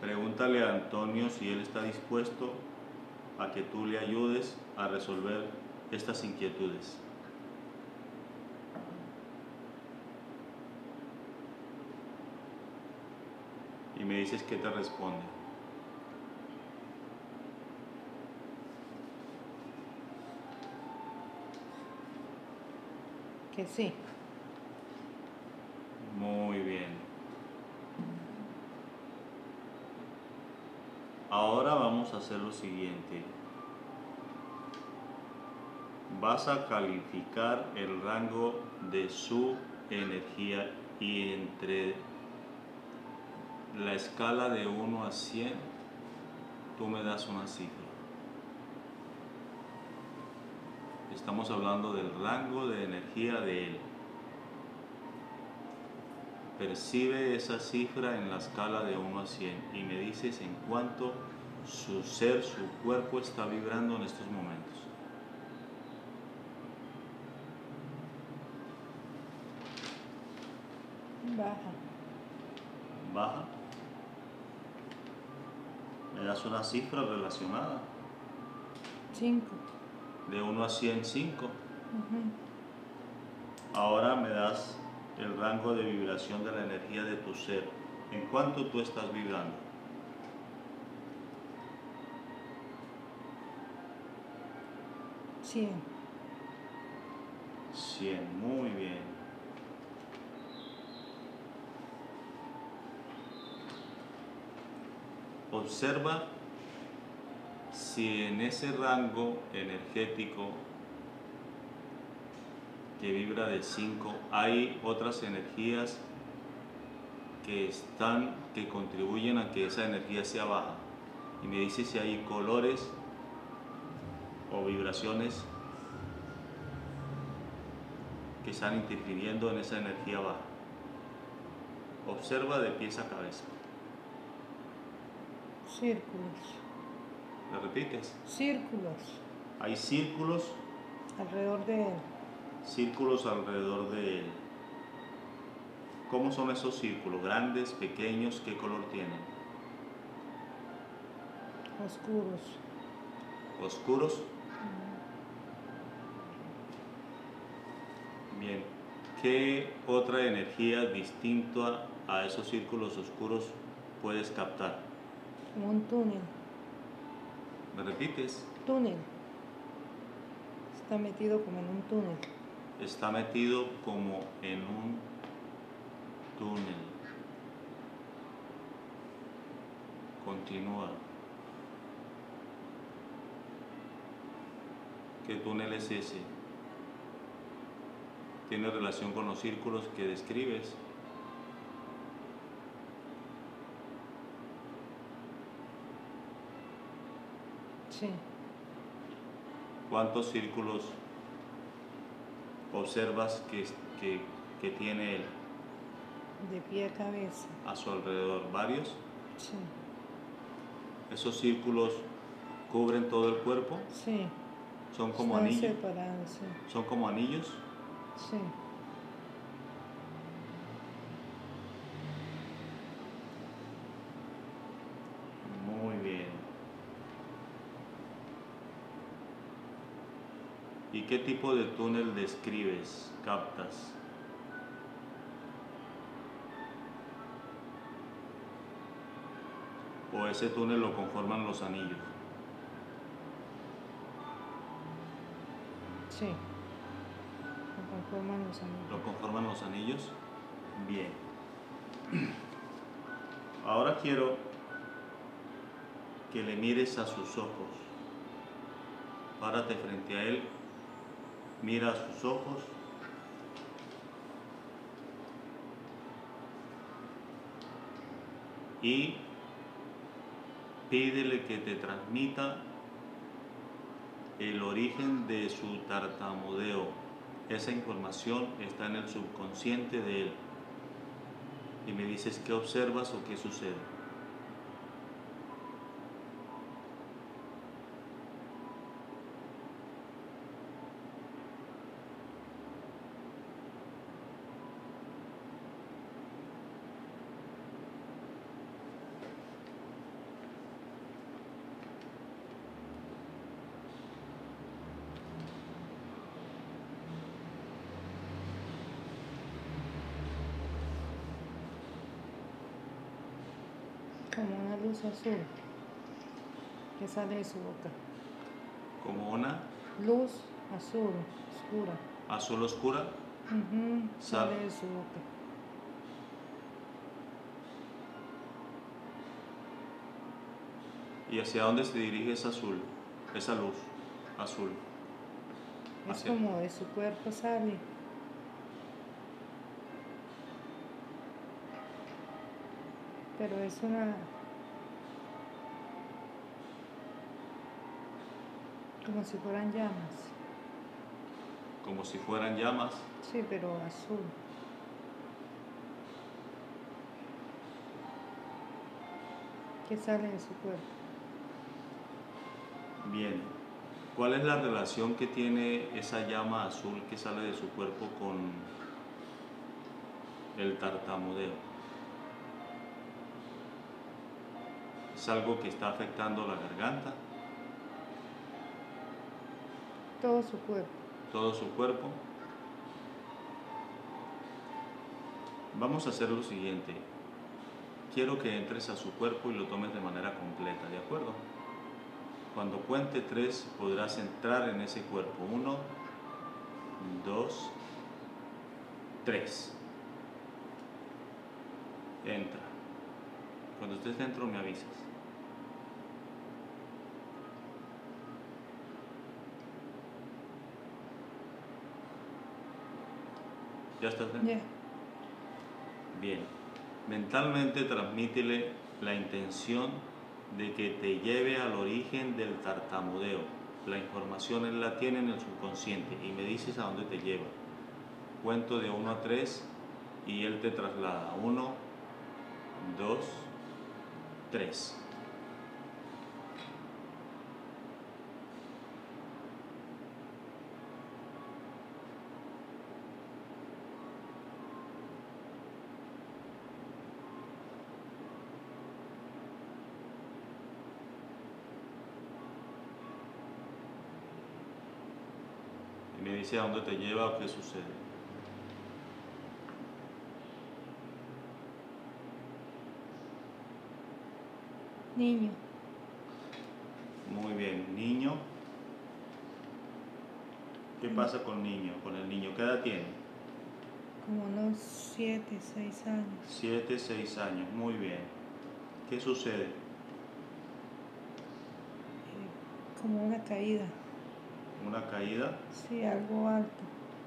Pregúntale a Antonio si él está dispuesto a que tú le ayudes a resolver estas inquietudes. Y me dices qué te responde. Que sí. Muy bien. Ahora vamos a hacer lo siguiente. Vas a calificar el rango de su energía y entre la escala de 1 a 100, tú me das una cifra. Estamos hablando del rango de energía de él. Percibe esa cifra en la escala de 1 a 100 y me dices en cuánto su ser, su cuerpo está vibrando en estos momentos. Baja. Baja. ¿Me das una cifra relacionada? 5. De 1 a 100, 5. Ahora me das el rango de vibración de la energía de tu ser. ¿En cuánto tú estás vibrando? 100. 100, muy bien. Observa si en ese rango energético que vibra de 5 hay otras energías que contribuyen a que esa energía sea baja. Y me dice si hay colores o vibraciones que están interfiriendo en esa energía baja. Observa de pies a cabeza. Círculos. ¿Me repites? Círculos. Hay círculos. Alrededor de él. Círculos alrededor de él. ¿Cómo son esos círculos? ¿Grandes, pequeños? ¿Qué color tienen? Oscuros. ¿Oscuros? Bien. ¿Qué otra energía distinta a esos círculos oscuros puedes captar? Como un túnel. ¿Me repites? Túnel. Está metido como en un túnel. Está metido como en un túnel. Continúa. ¿Qué túnel es ese? ¿Tiene relación con los círculos que describes? Sí. ¿Cuántos círculos observas que tiene él De pie a cabeza. a su alrededor? ¿Varios? Sí. ¿Esos círculos cubren todo el cuerpo? Sí. ¿Son como Están anillos? separados, sí. ¿Son como anillos? Sí. Muy bien. ¿Y qué tipo de túnel describes, captas? ¿O ese túnel lo conforman los anillos? Sí. Lo conforman los anillos. ¿Lo conforman los anillos? Bien. Ahora quiero que le mires a sus ojos. Párate frente a él, mira a sus ojos y pídele que te transmita el origen de su tartamudeo. Esa información está en el subconsciente de él. Y me dices qué observas o qué sucede. Como una luz azul que sale de su boca. Como una Luz azul, oscura. azul oscura. Sale de su boca. ¿Y hacia dónde se dirige esa luz azul? Es Hacia- como de su cuerpo sale. Pero es una... como si fueran llamas. Como si fueran llamas. Sí, pero azul. Que sale de su cuerpo. Bien. ¿Cuál es la relación que tiene esa llama azul que sale de su cuerpo con el tartamudeo? ¿Es algo que está afectando la garganta? Todo su cuerpo. ¿Todo su cuerpo? Vamos a hacer lo siguiente. Quiero que entres a su cuerpo y lo tomes de manera completa, ¿de acuerdo? Cuando cuente 3 podrás entrar en ese cuerpo. 1, 2, 3. Entra. Cuando estés dentro me avisas. ¿Ya estás dentro? Ya. Bien. Mentalmente transmítele la intención de que te lleve al origen del tartamudeo. La información él la tiene en el subconsciente y me dices a dónde te lleva. Cuento de 1 a 3 y él te traslada. 1, 2, 3. Y me dice a dónde te lleva o qué sucede. Niño. Muy bien. Niño. ¿Qué pasa con niño? Con el niño, ¿qué edad tiene? Como unos 7, 6 años. 7, 6 años. Muy bien. ¿Qué sucede? Como una caída. ¿Una caída? Sí, algo alto.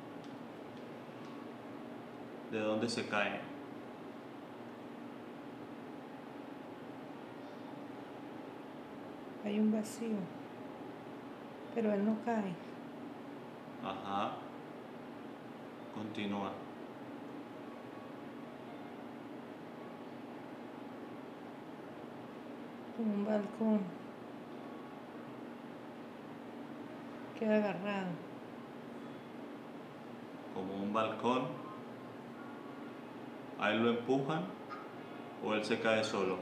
¿De dónde se cae? Hay un vacío. Pero él no cae. Ajá. Continúa. Como un balcón. Queda agarrado. Como un balcón. ¿A él lo empujan o él se cae solo?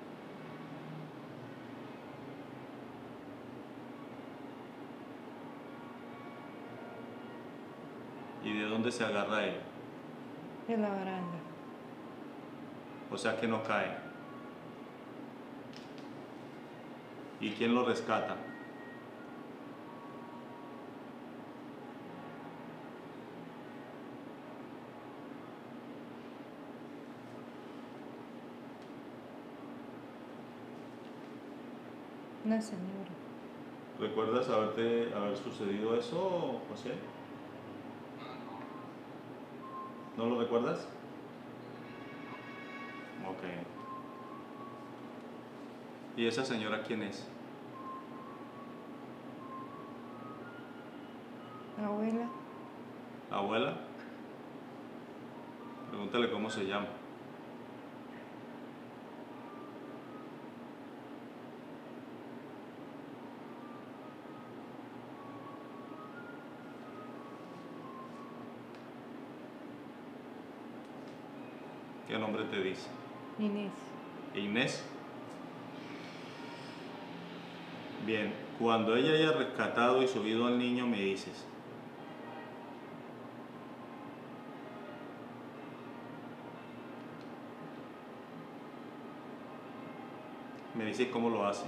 ¿Y de dónde se agarra él? De la baranda. O sea que no cae. ¿Y quién lo rescata? Una señora. ¿Recuerdas haber sucedido eso, José? ¿No lo recuerdas? Ok. ¿Y esa señora quién es? Abuela. ¿La abuela? Pregúntale cómo se llama. ¿Qué nombre te dice? Inés. Inés. Bien, cuando ella haya rescatado y subido al niño me dices. Me dice cómo lo hace.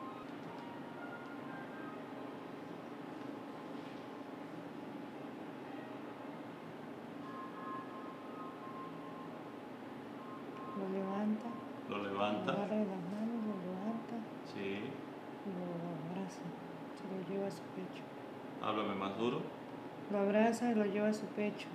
Lo levanta. Lo Lo levanta. agarra de las manos, lo levanta Sí. y lo abraza. Se lo lleva a su pecho. Háblame más duro. Lo abraza y lo lleva a su pecho.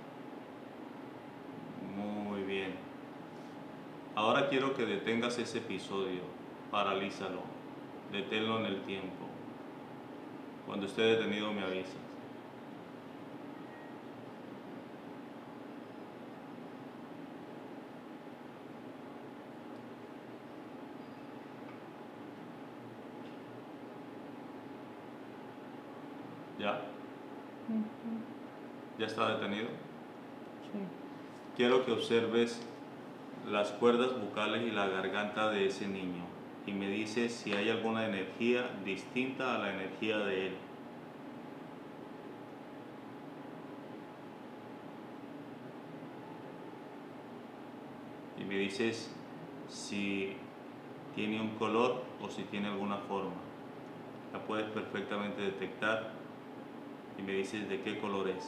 Muy bien. Ahora quiero que detengas ese episodio. Paralízalo. Deténlo en el tiempo. Cuando esté detenido me avisas. ¿Ya? ¿Ya está detenido? Sí. Quiero que observes las cuerdas bucales y la garganta de ese niño y me dices si hay alguna energía distinta a la energía de él. Y me dices si tiene un color o si tiene alguna forma. La puedes perfectamente detectar y me dices de qué color es.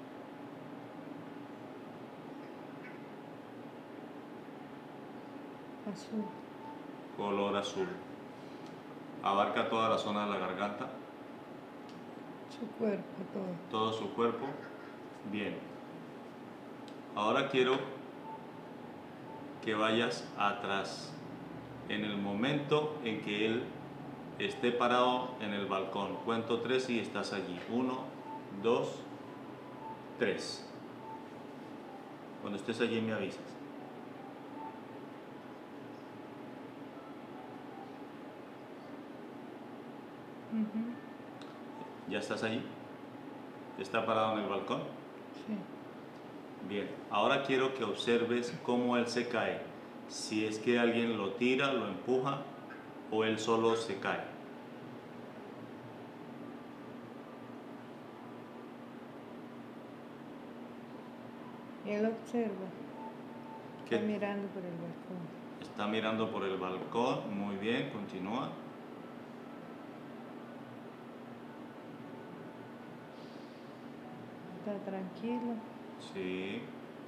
Azul. Color azul. Abarca toda la zona de la garganta. Su cuerpo, todo. Todo su cuerpo. Bien. Ahora quiero que vayas atrás, en el momento en que él esté parado en el balcón. Cuento 3 y estás allí. 1, 2, 3. Cuando estés allí me avisas. ¿Ya estás allí? ¿Está parado en el balcón? Sí. Bien, ahora quiero que observes cómo él se cae. Si es que alguien lo tira, lo empuja o él solo se cae. Él observa. ¿Qué? Está mirando por el balcón. Está mirando por el balcón. Muy bien, continúa. Está tranquilo. Sí.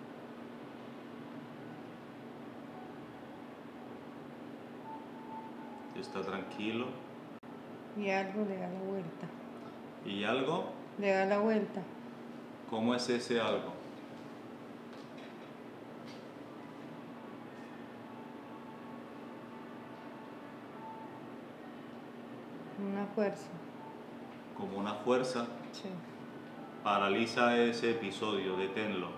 Está tranquilo. Y algo le da la vuelta. ¿Y algo? Le da la vuelta. ¿Cómo es ese algo? Una fuerza. Como una fuerza. Sí. Paraliza ese episodio, deténlo.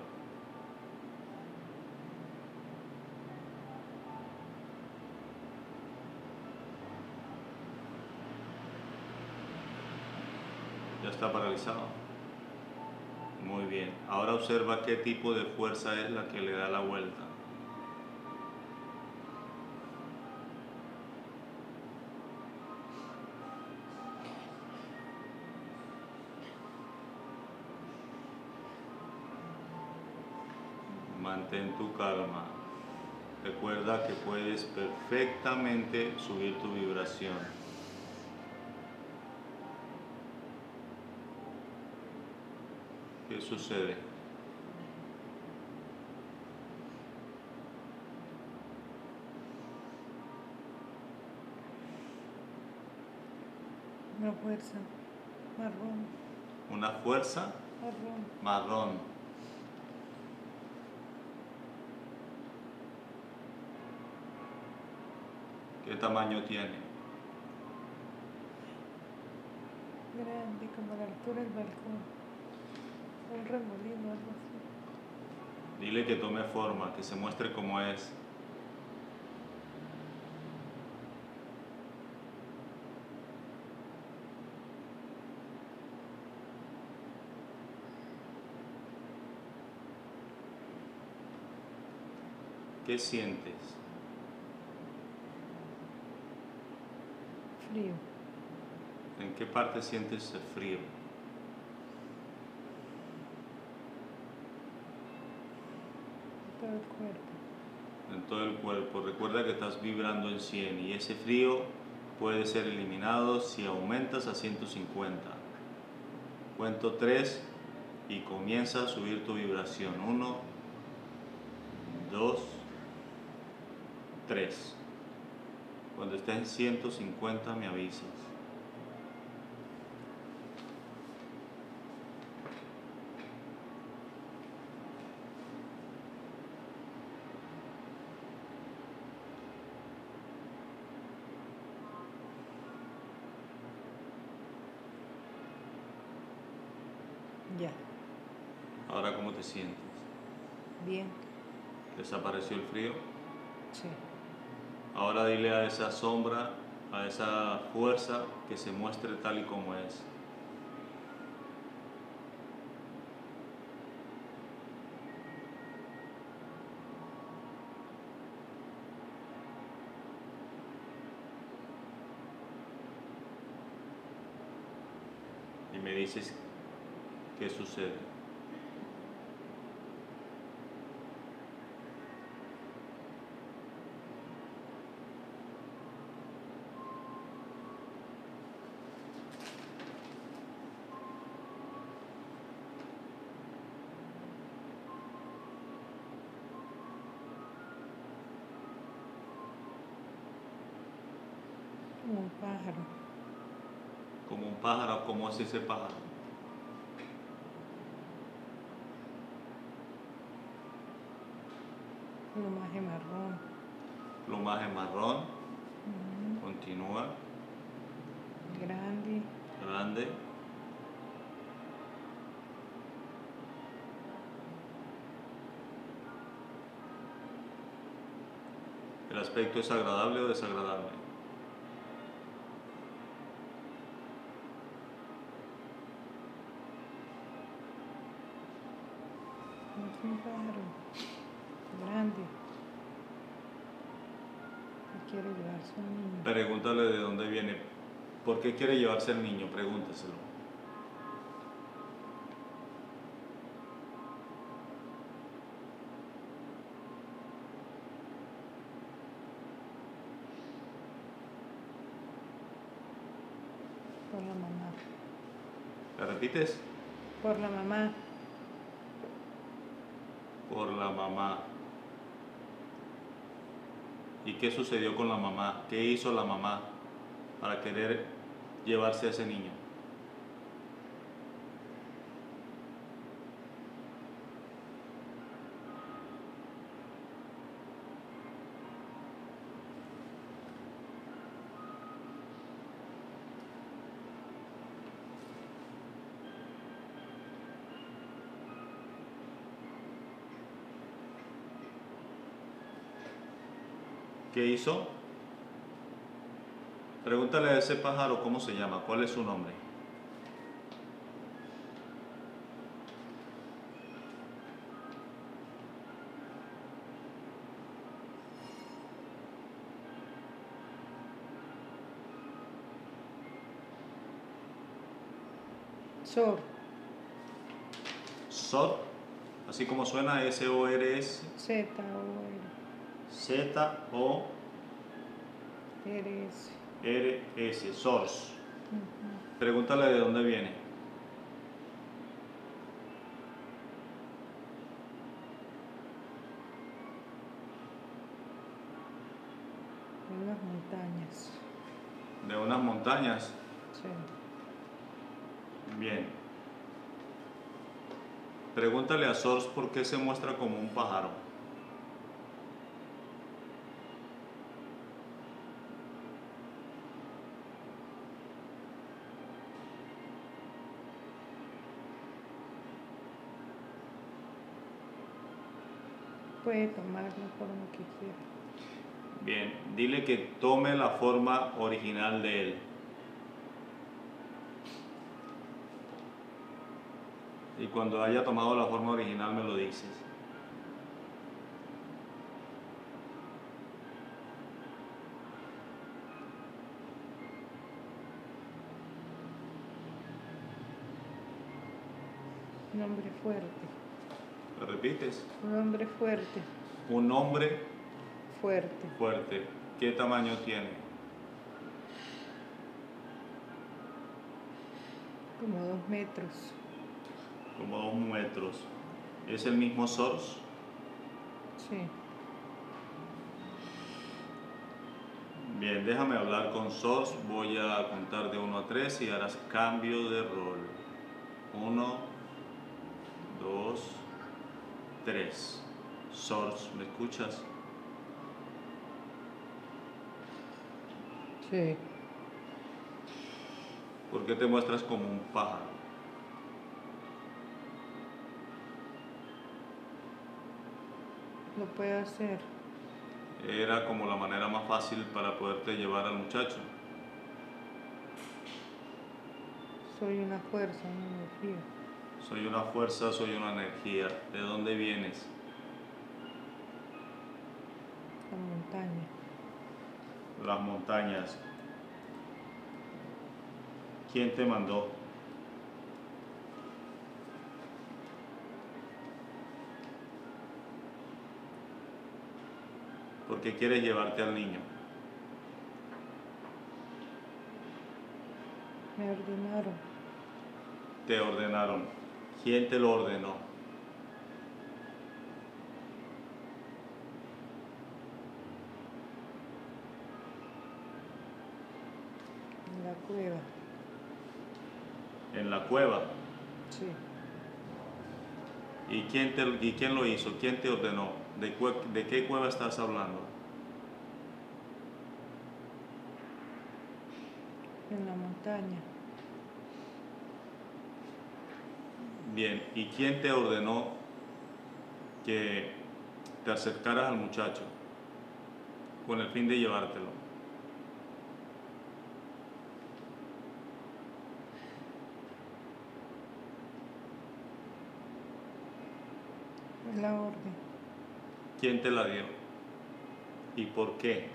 Ya está paralizado. Muy bien. Ahora observa qué tipo de fuerza es la que le da la vuelta. Mantén tu calma. Recuerda que puedes perfectamente subir tu vibración. ¿Qué sucede? Una fuerza marrón. Una fuerza Marrón. marrón. ¿Qué tamaño tiene? Grande, como a la altura del balcón. Un remolino, algo así. Dile que tome forma, que se muestre como es. ¿Qué sientes? Frío. ¿En qué parte sientes el frío? Todo el cuerpo. en todo el cuerpo. Recuerda que estás vibrando en 100 y ese frío puede ser eliminado si aumentas a 150. Cuento 3 y comienza a subir tu vibración. 1, 2, 3. Cuando estés en 150 me avisas. Ya, Ahora, ¿cómo te sientes? bien, ¿Desapareció el frío? sí. Ahora dile a esa sombra, a esa fuerza, que se muestre tal y como es. Y me dices qué sucede. Como un pájaro. Como un pájaro, ¿cómo es ese pájaro? Plumaje marrón. Plumaje marrón, Ujú. continúa, Grande. grande. ¿El aspecto es agradable o desagradable? Es un pájaro grande que quiere llevarse a un niño. Pregúntale de dónde viene. ¿Por qué quiere llevarse al niño? Pregúntaselo. Por la mamá. ¿Le repites? Por la mamá. Por la mamá. ¿Y qué sucedió con la mamá? ¿Qué hizo la mamá para querer llevarse a ese niño? ¿Qué hizo? Pregúntale a ese pájaro cómo se llama, cuál es su nombre. Sor. Sor, así como suena, S-O-R-S. Z-O-R. Z-O-R-S, R-S. Sors. Ujú. Pregúntale de dónde viene. De unas montañas. De unas montañas. Sí. Bien. Pregúntale a Sors por qué se muestra como un pájaro. Puede tomar la forma que quiera. Bien, dile que tome la forma original de él. Y cuando haya tomado la forma original me lo dices. Un hombre fuerte. ¿Lo repites? Un hombre fuerte. Un hombre Fuerte. Fuerte. ¿Qué tamaño tiene? Como 2 metros. Como 2 metros. ¿Es el mismo source? Sí. Bien, déjame hablar con source. Voy a contar de 1 a 3 y harás cambio de rol. 1, 2, 3. Source, ¿me escuchas? Sí. ¿Por qué te muestras como un pájaro? Lo puedo hacer. Era como la manera más fácil para poderte llevar al muchacho. Soy una fuerza, una energía. Soy una fuerza, soy una energía. ¿De dónde vienes? La montaña. Las montañas. ¿Quién te mandó? ¿Por qué quieres llevarte al niño? Me ordenaron. Te ordenaron. ¿Quién te lo ordenó? En la cueva. En la cueva. Sí. ¿Y quién lo hizo? ¿Quién te ordenó? ¿De qué cueva estás hablando? En la montaña. Bien, ¿y quién te ordenó que te acercaras al muchacho con el fin de llevártelo? Es la orden. ¿Quién te la dio? ¿Y por qué?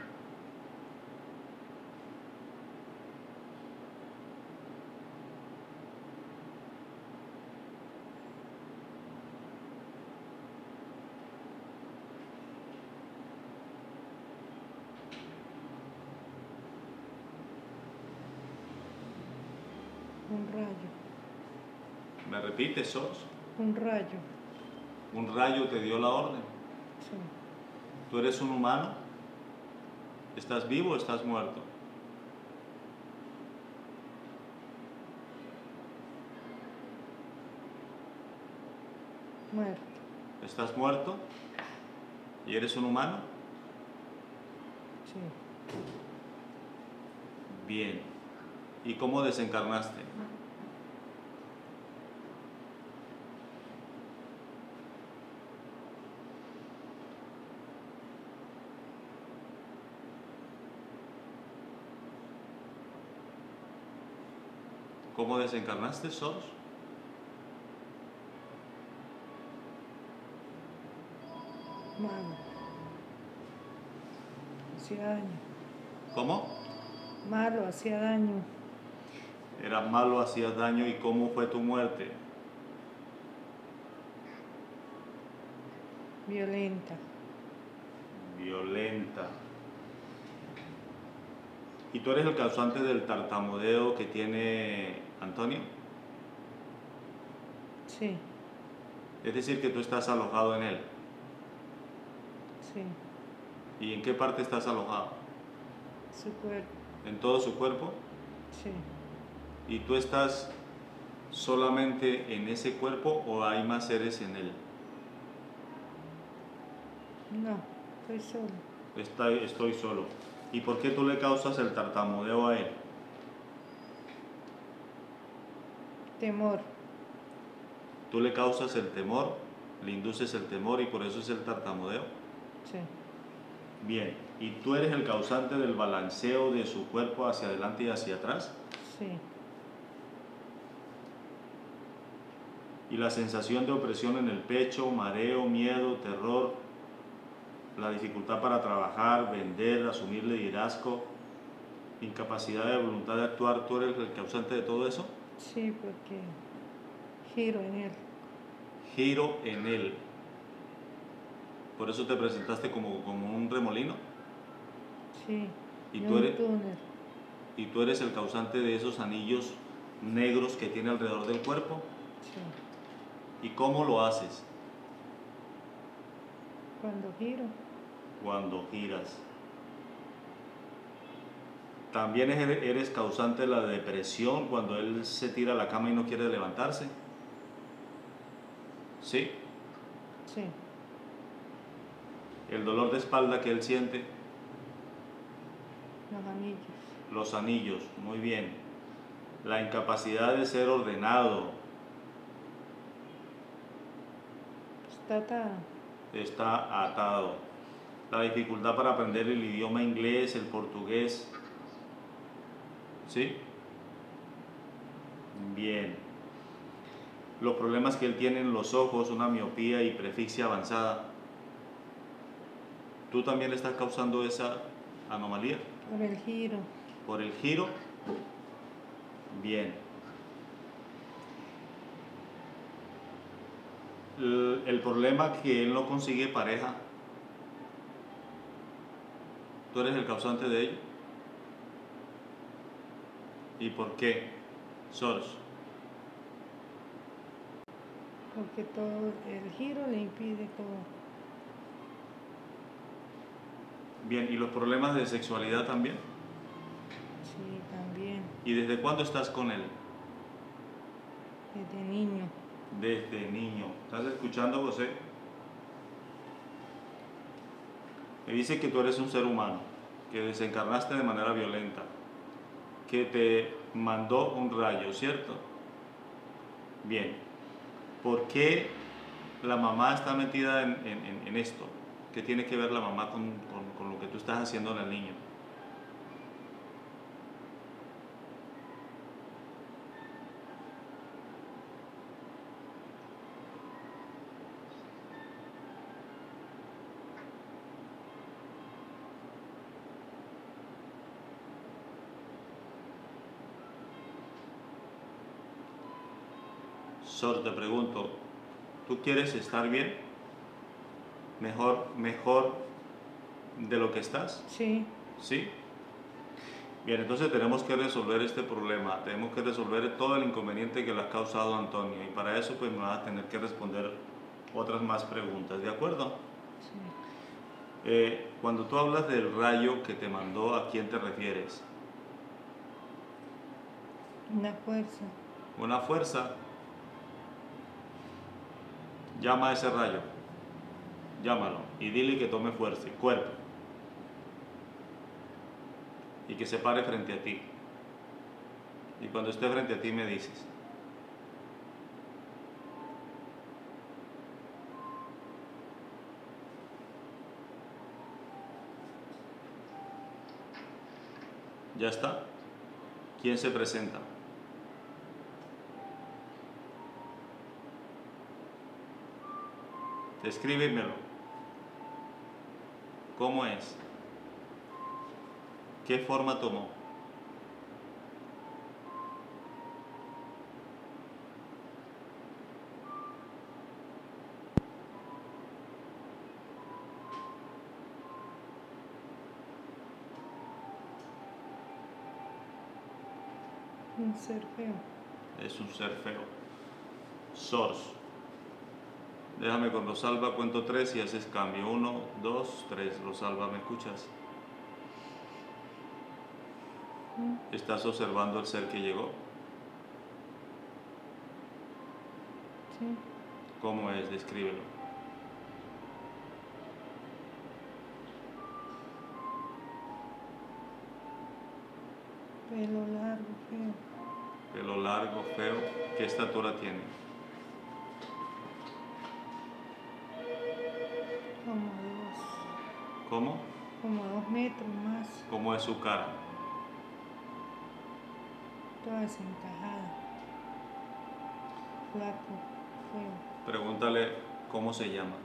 Un rayo. ¿Me repites, Sos? Un rayo. ¿Un rayo te dio la orden? Sí. ¿Tú eres un humano? ¿Estás vivo o estás muerto? Muerto. ¿Estás muerto? ¿Y eres un humano? Sí. Bien. ¿Y cómo desencarnaste? ¿Cómo desencarnaste, Sos? Malo. Hacía daño. ¿Cómo? Malo, hacía daño. Eras malo, hacías daño. ¿Y cómo fue tu muerte? Violenta. Violenta. ¿Y tú eres el causante del tartamudeo que tiene Antonio? Sí. Es decir, que tú estás alojado en él. Sí. ¿Y en qué parte estás alojado? Su cuerpo. ¿En todo su cuerpo? Sí. ¿Y tú estás solamente en ese cuerpo o hay más seres en él? No, estoy solo. Estoy solo. ¿Y por qué tú le causas el tartamudeo a él? Temor. Tú le causas el temor, le induces el temor y por eso es el tartamudeo. Sí. Bien, ¿y tú eres el causante del balanceo de su cuerpo hacia adelante y hacia atrás? Sí. Y la sensación de opresión en el pecho, mareo, miedo, terror, la dificultad para trabajar, vender, asumir liderazgo, incapacidad de voluntad de actuar, ¿tú eres el causante de todo eso? Sí, porque giro en él. Giro en él. Por eso te presentaste como un remolino. Sí. Y Y tú un eres, túnel. y tú eres el causante de esos anillos negros que tiene alrededor del cuerpo. Sí. ¿Y cómo lo haces? Cuando giro. Cuando giras. ¿También eres causante de la depresión cuando él se tira a la cama y no quiere levantarse? ¿Sí? Sí. El dolor de espalda que él siente. Los anillos. Los anillos, muy bien. La incapacidad de ser ordenado. Está atado. Está atado. La dificultad para aprender el idioma inglés, el portugués. ¿Sí? Bien. Los problemas que él tiene en los ojos, una miopía y presbicia avanzada. ¿Tú también le estás causando esa anomalía? Por el giro. ¿Por el giro? Bien. El problema que él no consigue pareja, ¿tú eres el causante de ello? ¿Y por qué, Soros? Porque todo el giro le impide todo. Bien, ¿y los problemas de sexualidad también? Sí, también. ¿Y desde cuándo estás con él? Desde niño. Desde niño. ¿Estás escuchando, José? Me dice que tú eres un ser humano, que desencarnaste de manera violenta, que te mandó un rayo, ¿cierto? Bien. ¿Por qué la mamá está metida en esto? ¿Qué tiene que ver la mamá con lo que tú estás haciendo en el niño? Sor, te pregunto, ¿tú quieres estar bien? ¿Mejor de lo que estás? Sí. ¿Sí? Bien, entonces tenemos que resolver este problema, tenemos que resolver todo el inconveniente que le ha causado Antonio y para eso pues me vas a tener que responder otras más preguntas, ¿de acuerdo? Sí. Cuando tú hablas del rayo que te mandó, ¿a quién te refieres? Una fuerza. Una fuerza. Llama a ese rayo, llámalo y dile que tome fuerza, cuerpo, y que se pare frente a ti. Y cuando esté frente a ti me dices. ¿Ya está? ¿Quién se presenta? Descríbemelo. ¿Cómo es? ¿Qué forma tomó? Un ser feo. Es un ser feo. Source. Déjame con Rosalba, cuento 3 y haces cambio. 1, 2, 3. Rosalba, ¿me escuchas? ¿Estás observando el ser que llegó? Sí. ¿Cómo es? Descríbelo. Pelo largo, feo. Pelo largo, feo. ¿Qué estatura tiene? Como dos. ¿Cómo? Como 2 metros más. ¿Cómo es su cara? Toda desencajada. Flaco, feo. Pregúntale cómo se llama.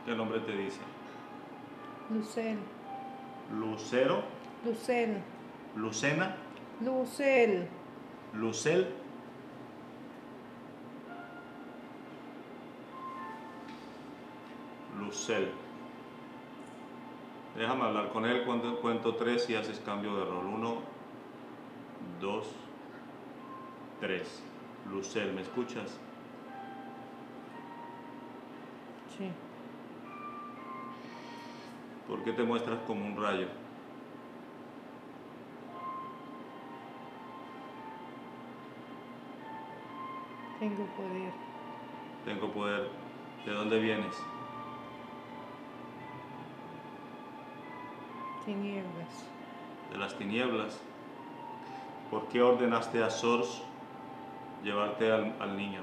¿Qué nombre te dice? Lucel. Lucero, Lucel. Lucena, Lucel. Lucel. Lucel. Déjame hablar con él cuando cuento 3 y haces cambio de rol. 1, 2, 3. Lucel, ¿me escuchas? Sí. ¿Por qué te muestras como un rayo? Tengo poder. Tengo poder. ¿De dónde vienes? Tinieblas. De las tinieblas. ¿Por qué ordenaste a Sors llevarte al niño?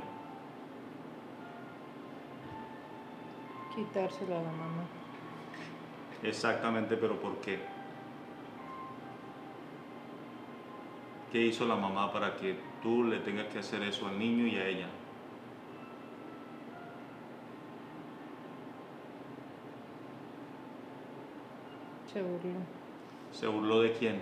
Quitárselo a la mamá. Exactamente, pero ¿por qué? ¿Qué hizo la mamá para que tú le tengas que hacer eso al niño y a ella? Se burló. ¿Se burló de quién?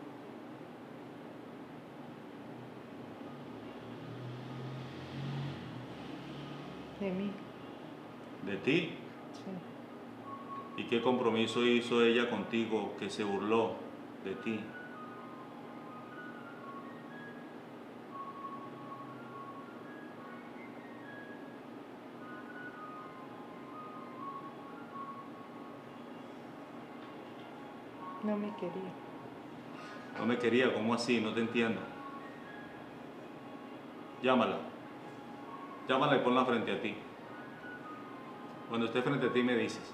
De mí. ¿De ti? Sí. ¿Y qué compromiso hizo ella contigo que se burló de ti? No me quería. No me quería, ¿cómo así? No te entiendo. Llámala. Llámala y ponla frente a ti. Cuando esté frente a ti me dices.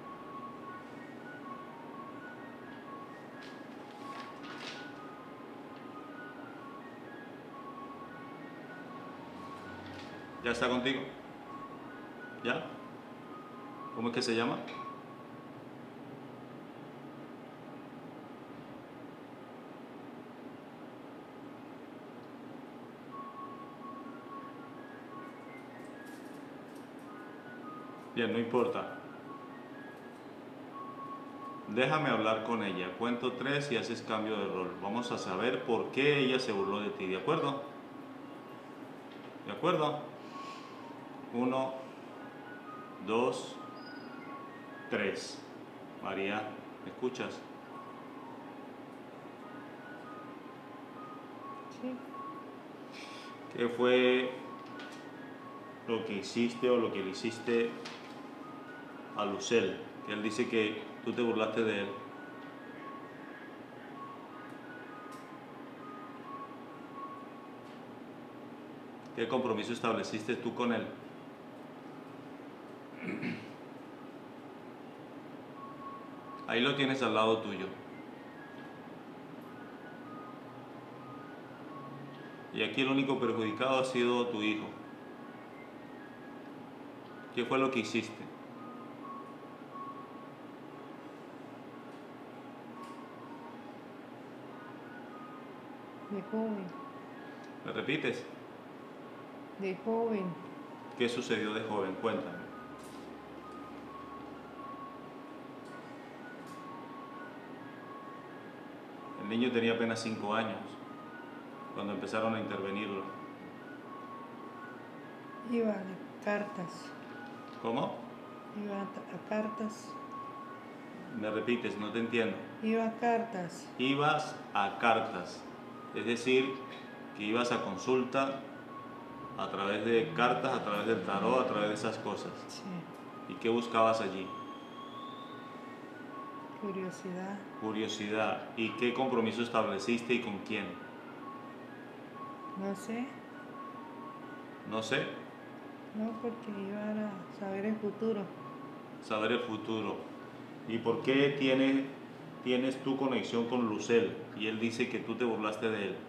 ¿Ya está contigo? ¿Ya? ¿Cómo es que se llama? Bien, no importa. Déjame hablar con ella. Cuento 3 y haces cambio de rol. Vamos a saber por qué ella se burló de ti, ¿de acuerdo? ¿De acuerdo? 1, 2, 3. María, ¿me escuchas? Sí. ¿Qué fue lo que hiciste o lo que le hiciste a Lucel? Que él dice que tú te burlaste de él. ¿Qué compromiso estableciste tú con él? Ahí lo tienes al lado tuyo. Y aquí el único perjudicado ha sido tu hijo. ¿Qué fue lo que hiciste? De joven. ¿Me repites? De joven. ¿Qué sucedió de joven? Cuéntame. El niño tenía apenas 5 años cuando empezaron a intervenirlo. Iba a cartas. ¿Cómo? Iba a cartas. Me repites, no te entiendo. Iba a cartas. Ibas a cartas, es decir, que ibas a consulta a través de cartas, a través del tarot, a través de esas cosas. Sí. ¿Y qué buscabas allí? Curiosidad. Curiosidad. ¿Y qué compromiso estableciste y con quién? No sé. No sé. No, porque iba a saber el futuro. Saber el futuro. ¿Y por qué tienes tu conexión con Lucel? Y él dice que tú te burlaste de él.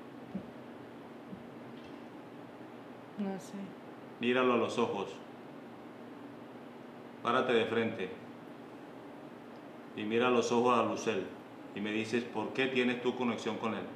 No sé. Míralo a los ojos. Párate de frente. Y mira a los ojos a Lucel. Y me dices, ¿por qué tienes tu conexión con él?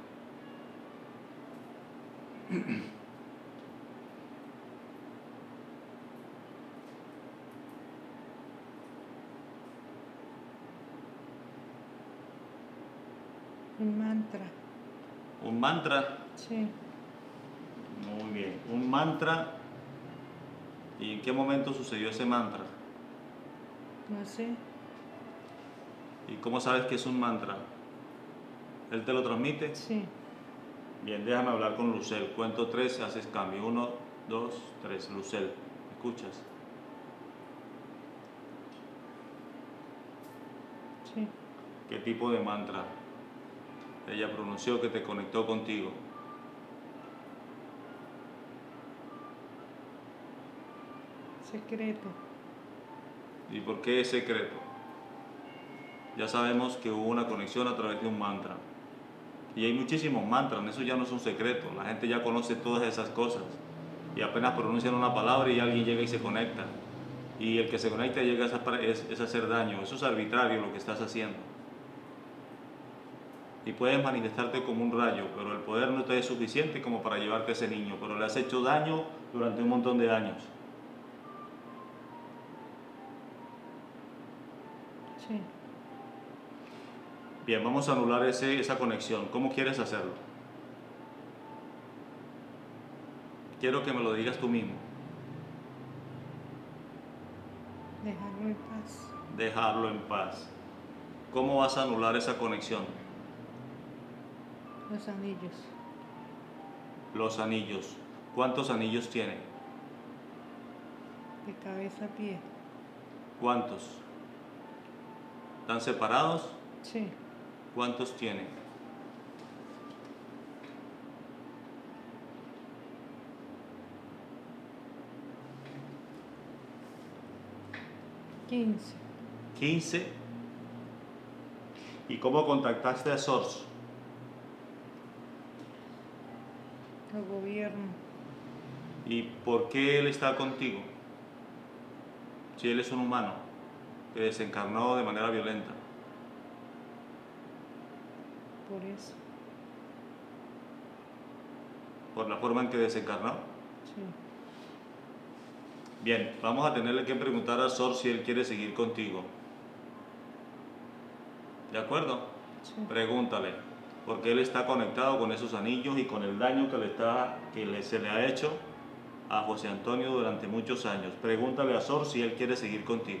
Un mantra. ¿Un mantra? Sí. Muy bien. Un mantra. ¿Y en qué momento sucedió ese mantra? No sé. ¿Y cómo sabes que es un mantra? ¿Él te lo transmite? Sí. Bien, déjame hablar con Lucel. Cuento 3, haces cambio. 1, 2, 3. Lucel, ¿me escuchas? Sí. ¿Qué tipo de mantra ella pronunció que te conectó contigo? Secreto. ¿Y por qué es secreto? Ya sabemos que hubo una conexión a través de un mantra. Y hay muchísimos mantras, eso ya no es un secreto. La gente ya conoce todas esas cosas. Y apenas pronuncian una palabra y alguien llega y se conecta. Y el que se conecta llega es hacer daño. Eso es arbitrario lo que estás haciendo. Y puedes manifestarte como un rayo, pero el poder no te es suficiente como para llevarte a ese niño. Pero le has hecho daño durante un montón de años. Sí. Bien, vamos a anular esa conexión. ¿Cómo quieres hacerlo? Quiero que me lo digas tú mismo. Dejarlo en paz. Dejarlo en paz. ¿Cómo vas a anular esa conexión? Los anillos. Los anillos. ¿Cuántos anillos tiene? De cabeza a pie. ¿Cuántos? ¿Están separados? Sí. ¿Cuántos tiene? 15. 15. ¿Y cómo contactaste a Source? El gobierno. ¿Y por qué él está contigo? Si él es un humano que desencarnó de manera violenta. Por eso. ¿Por la forma en que desencarnó? Sí. Bien, vamos a tenerle que preguntar a Source si él quiere seguir contigo. ¿De acuerdo? Sí. Pregúntale, porque él está conectado con esos anillos y con el daño se le ha hecho a José Antonio durante muchos años. Pregúntale a Source si él quiere seguir contigo.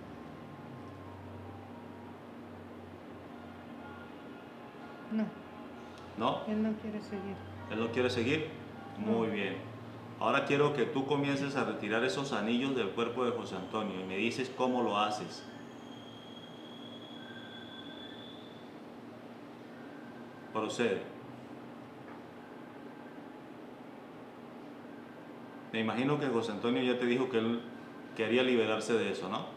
No. ¿No? Él no quiere seguir. ¿Él no quiere seguir? Muy bien. Ahora quiero que tú comiences a retirar esos anillos del cuerpo de José Antonio y me dices cómo lo haces. Procede. Me imagino que José Antonio ya te dijo que él quería liberarse de eso, ¿no?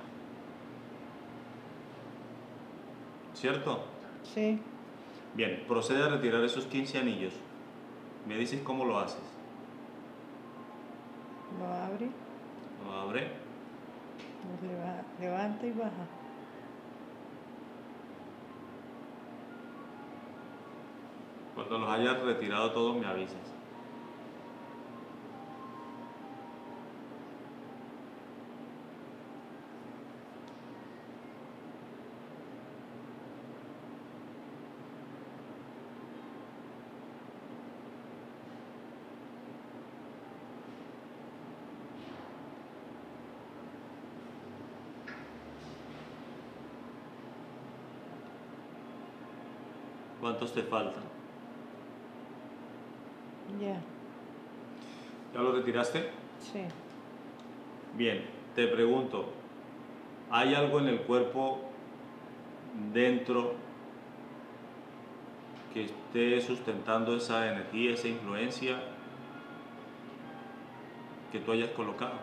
¿Cierto? Sí. Bien, procede a retirar esos 15 anillos. Me dices cómo lo haces. Lo abre. Lo abre. Lo levanta y baja. Cuando los hayas retirado todos me avisas. ¿Cuántos te faltan? Ya. ¿Ya lo retiraste? Sí. Bien, te pregunto, ¿hay algo en el cuerpo dentro que esté sustentando esa energía, esa influencia que tú hayas colocado?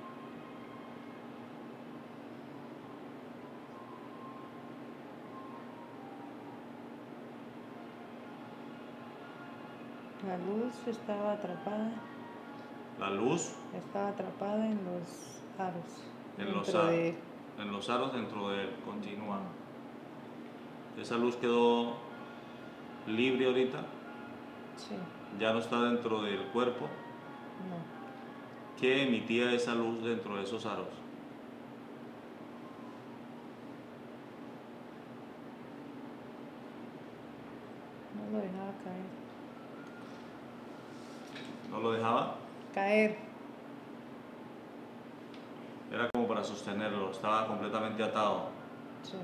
La luz estaba atrapada. La luz Estaba atrapada en los aros. en dentro los aros, de él. en los aros dentro de él. Continúa. Esa luz quedó libre ahorita, Sí. ya no está dentro del cuerpo. No. ¿Qué emitía esa luz dentro de esos aros? No lo dejaba caer. ¿No lo dejaba? Caer. Era como para sostenerlo, estaba completamente atado. Sí.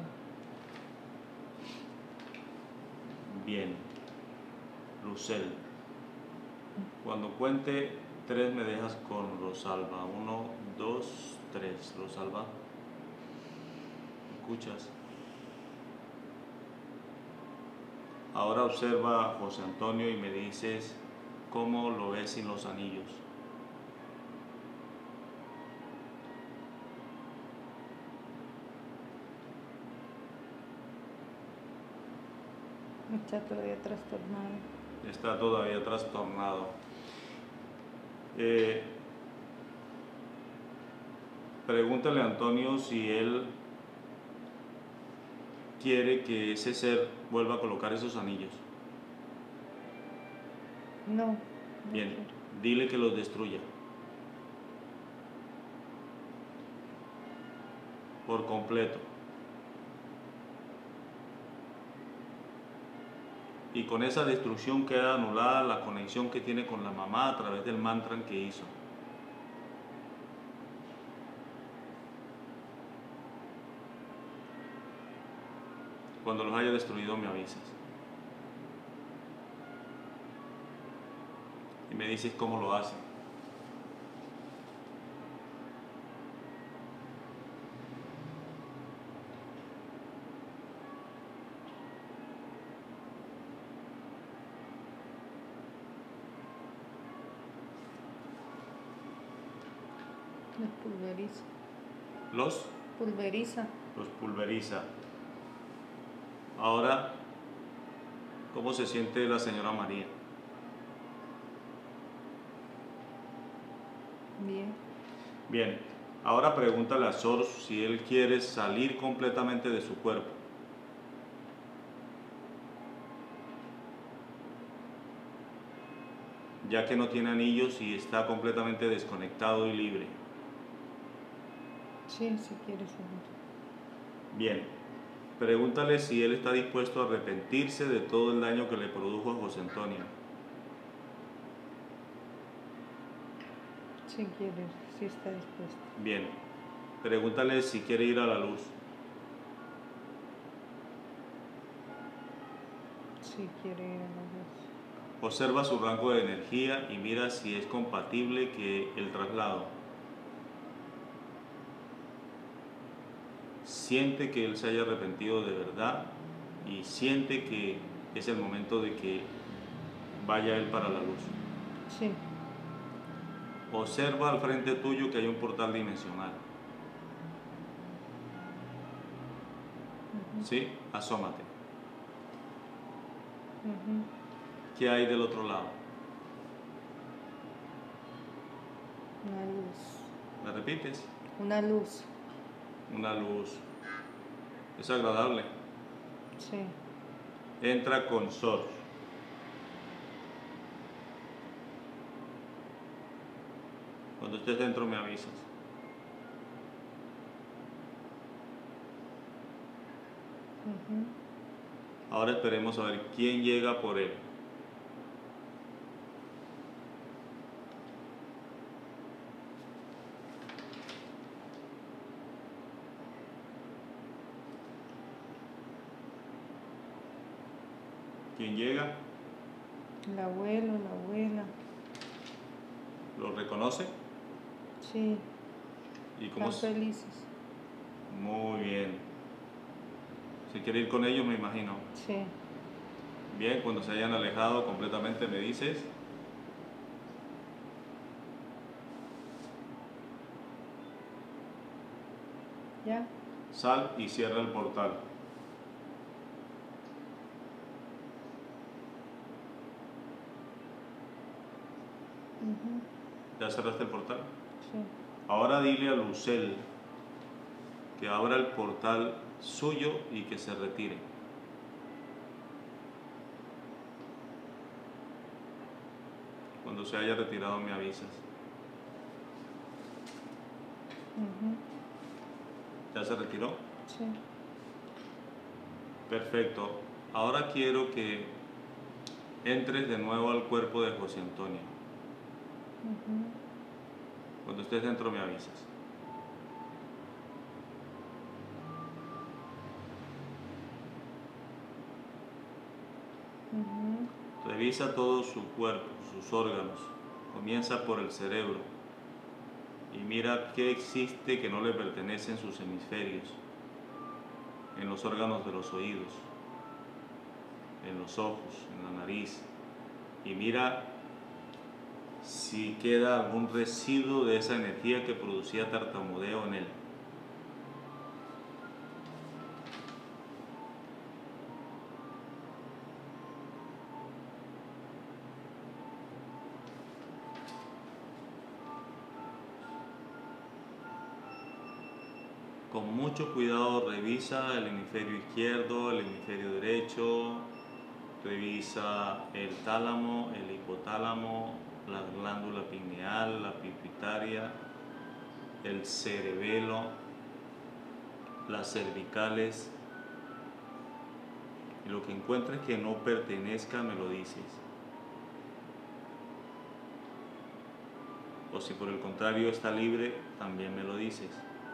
Bien. Lucel. Cuando cuente 3 me dejas con Rosalba. 1, 2, 3. Rosalba. ¿Escuchas? Ahora observa a José Antonio y me dices cómo lo ves sin los anillos. Está todavía trastornado. Está todavía trastornado. Pregúntale a Antonio si él quiere que ese ser vuelva a colocar esos anillos. No. Bien, dile que los destruya. Por completo. Y con esa destrucción queda anulada la conexión que tiene con la mamá a través del mantra que hizo. Cuando los haya destruido me avisas. Y me dices cómo lo hace. Los pulveriza. Los Pulveriza. pulveriza. Ahora, ¿cómo se siente la señora María? Bien. Bien, ahora pregúntale a Sor si él quiere salir completamente de su cuerpo. Ya que no tiene anillos y está completamente desconectado y libre. Sí, si quiere salir. Bien, pregúntale si él está dispuesto a arrepentirse de todo el daño que le produjo a José Antonio. Si quiere, si está dispuesto. Bien, pregúntale si quiere ir a la luz. Si quiere ir a la luz. Observa su rango de energía y mira si es compatible que el traslado. Siente que él se haya arrepentido de verdad y siente que es el momento de que vaya él para la luz. Sí. Observa al frente tuyo que hay un portal dimensional. ¿Sí? Asómate. ¿Qué hay del otro lado? Una luz. ¿Me repites? Una luz. Una luz. Es agradable. Sí. Entra con Sor. Cuando estés dentro me avisas. Ahora esperemos a ver quién llega por él. ¿Quién llega? El abuelo, la abuela. ¿Lo reconoce? Sí. ¿Y cómo Están felices. Muy bien. ¿Se quiere ir con ellos, me imagino? Sí. Bien, cuando se hayan alejado completamente me dices. ¿Ya? Sal y cierra el portal. ¿Ya cerraste el portal? Sí. Ahora dile a Lucel que abra el portal suyo y que se retire. Cuando se haya retirado me avisas. ¿Ya se retiró? Sí. Perfecto. Ahora quiero que entres de nuevo al cuerpo de José Antonio. Ujú. Cuando estés dentro me avisas. Ujú. Revisa todo su cuerpo, sus órganos. Comienza por el cerebro y mira qué existe que no le pertenece en sus hemisferios, en los órganos de los oídos, en los ojos, en la nariz. Y mira si queda algún residuo de esa energía que producía tartamudeo en él. Con mucho cuidado revisa el hemisferio izquierdo, el hemisferio derecho, revisa el tálamo, el hipotálamo, la glándula pineal, la pituitaria, el cerebelo, las cervicales. Y lo que encuentres que no pertenezca me lo dices. O si por el contrario está libre, también me lo dices.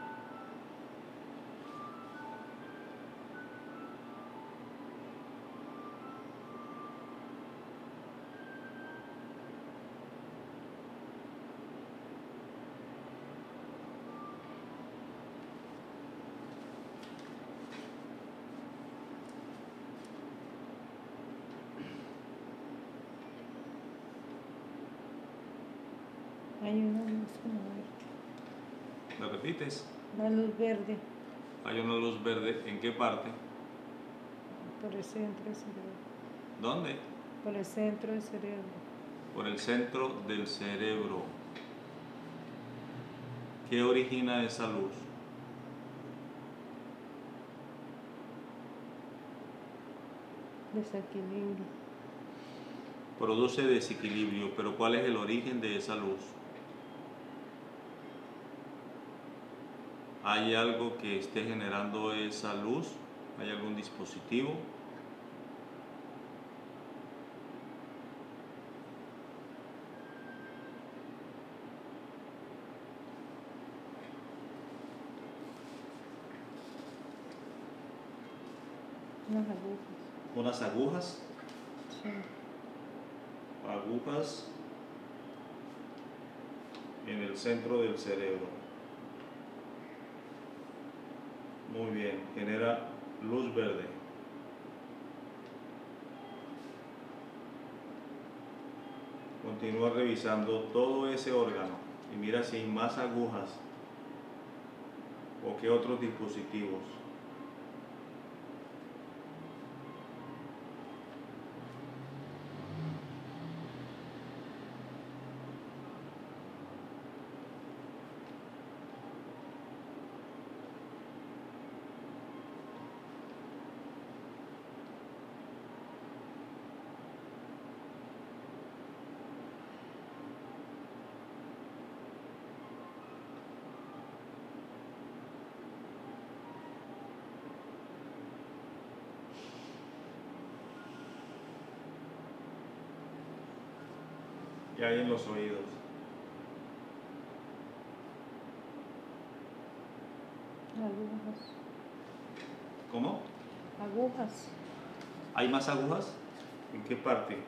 Hay una luz como verde. ¿Me repites? Una luz verde Hay una luz verde. ¿En qué parte? por el centro del cerebro. ¿Dónde? Por el centro del cerebro. Por el centro del cerebro. ¿Qué origina esa luz? Desequilibrio. Produce desequilibrio, pero ¿cuál es el origen de esa luz? ¿Hay algo que esté generando esa luz? ¿Hay algún dispositivo? Unas agujas. ¿Unas agujas? Sí. Agujas en el centro del cerebro. Muy bien, genera luz verde. Continúa revisando todo ese órgano y mira si hay más agujas o qué otros dispositivos. Y hay en los oídos. Agujas. ¿Cómo? Agujas. ¿Hay más agujas? ¿En qué parte?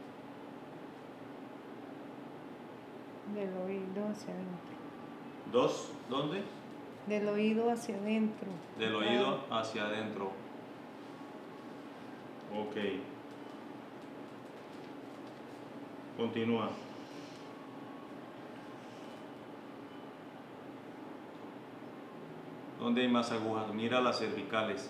Del oído hacia adentro. ¿Dos? ¿Dónde? Del oído hacia adentro. Del oído hacia adentro. Ok. Continúa. ¿Dónde hay más agujas? Mira las cervicales.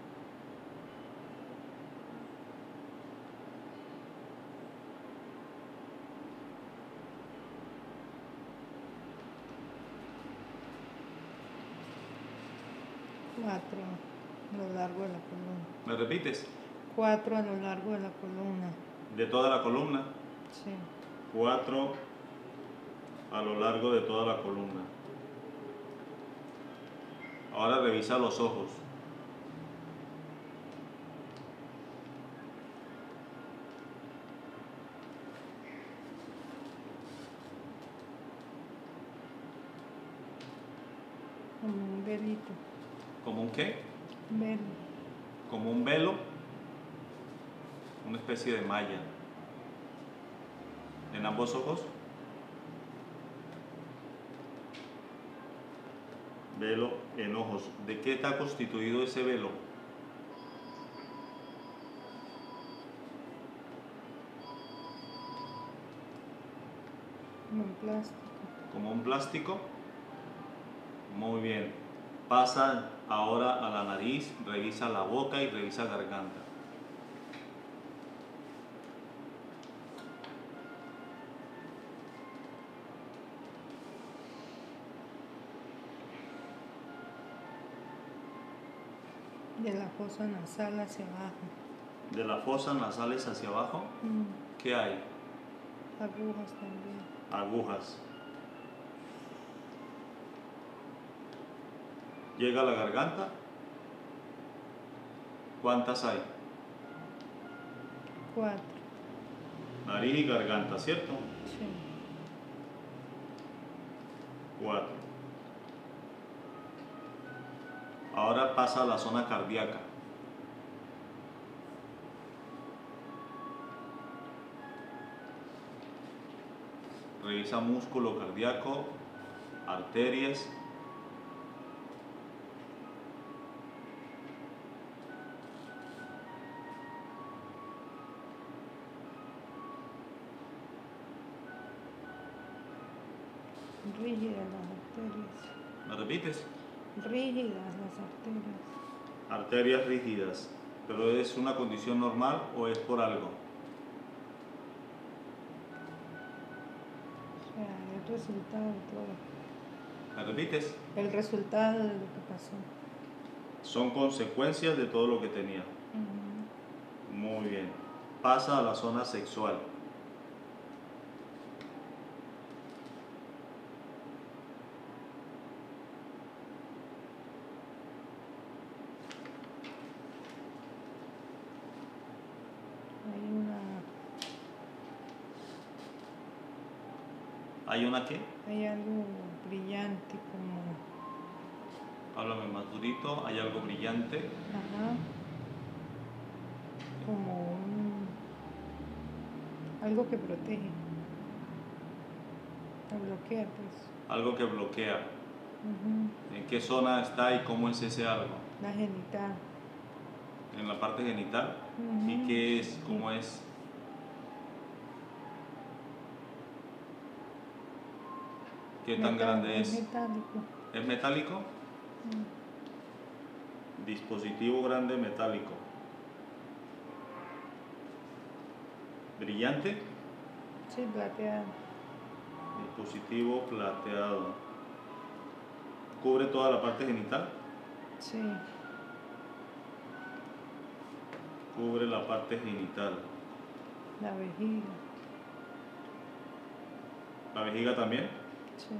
Cuatro a lo largo de la columna. ¿Me repites? 4 a lo largo de la columna. De toda la columna. Sí. 4 a lo largo de toda la columna. Ahora revisa los ojos. como un velito. ¿Como un qué? Velo. Como un velo, una especie de malla. En ambos ojos. Velo en ojos. ¿De qué está constituido ese velo? Como un plástico. Como un plástico. Muy bien. Pasa ahora a la nariz, revisa la boca y revisa la garganta. De la fosa nasal hacia abajo. De la fosa nasales hacia abajo, ¿qué hay? Agujas también. Agujas. Llega a la garganta. ¿Cuántas hay? 4. Nariz y garganta, ¿cierto? Sí. 4. Ahora pasa a la zona cardíaca. Revisa músculo cardíaco, arterias. Rígidas las arterias. ¿Me repites? Rígidas las arterias. Arterias rígidas. ¿Pero es una condición normal o es por algo? O sea, el resultado de todo. ¿Me repites? El resultado de lo que pasó. Son consecuencias de todo lo que tenía. Muy bien. Pasa a la zona sexual. ¿Hay una qué? Hay algo brillante como... Háblame más durito. ¿Hay algo brillante? Ajá. Como algo que protege. Que bloquea, pues. Algo que bloquea. ¿En qué zona está y cómo es ese algo? La genital. En la parte genital. ¿Y qué es? ¿Cómo es? ¿Qué tan grande es? Es metálico. ¿Es metálico? Dispositivo grande metálico. ¿Brillante? Sí, plateado. Dispositivo plateado. ¿Cubre toda la parte genital? Sí. Cubre la parte genital. La vejiga. ¿La vejiga también? Sí.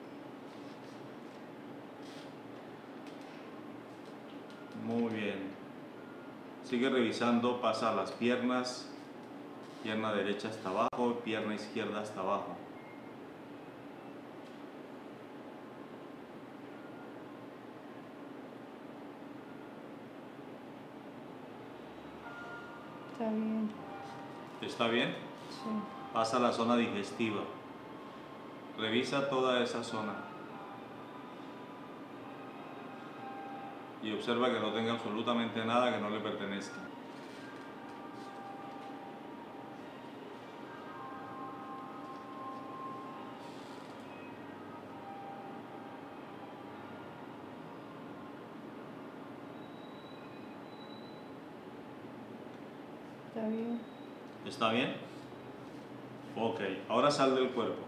Muy bien. Sigue revisando, pasa a las piernas. Pierna derecha hasta abajo, pierna izquierda hasta abajo. Está bien. ¿Está bien? Sí. Pasa a la zona digestiva. Revisa toda esa zona. Y observa que no tenga absolutamente nada que no le pertenezca. Está bien. ¿Está bien? Ok, ahora sal del cuerpo.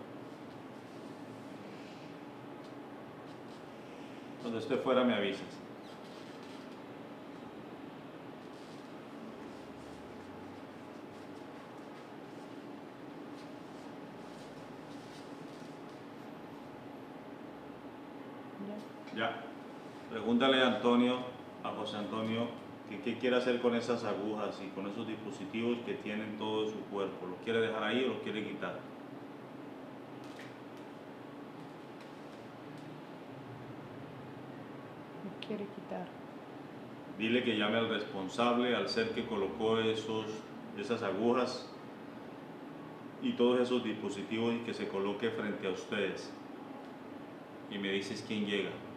Cuando esté fuera me avisas. Ya. Pregúntale a Antonio, a José Antonio, que qué quiere hacer con esas agujas y con esos dispositivos que tienen todo su cuerpo. ¿Lo quiere dejar ahí o lo quiere quitar? quiere quitar. Dile que llame al responsable, al ser que colocó esas agujas y todos esos dispositivos y que se coloque frente a ustedes. Y me dices quién llega.